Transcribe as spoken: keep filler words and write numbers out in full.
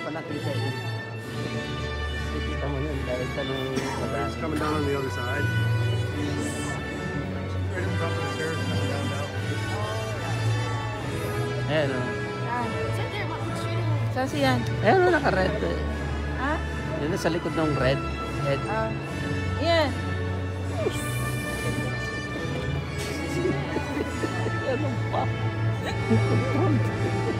pa nakita eh. Kita mo yun dahil sa nung It's coming down on the other side. Right at the top of the stairs, coming down now. Ayan o. Sit there, what would you? Saan siyan? Ayan o, naka-red. Ha? Yun na sa likod ng red. Head. Ah. Yan. Ano pa?